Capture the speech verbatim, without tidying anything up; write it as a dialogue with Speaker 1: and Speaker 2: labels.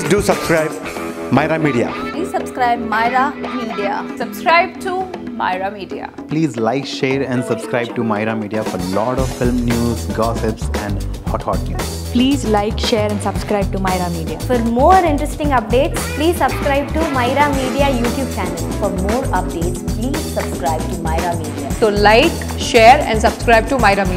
Speaker 1: do subscribe Myra Media.
Speaker 2: Please subscribe Myra Media.
Speaker 3: Subscribe to Myra Media.
Speaker 4: Please like, share and subscribe to Myra Media for a lot of film news, gossips and hot hot news.
Speaker 5: Please like, share and subscribe to Myra Media.
Speaker 6: For more interesting updates, please subscribe to Myra Media YouTube channel. For more updates, please subscribe to Myra Media.
Speaker 3: So like, share and subscribe to Myra Media.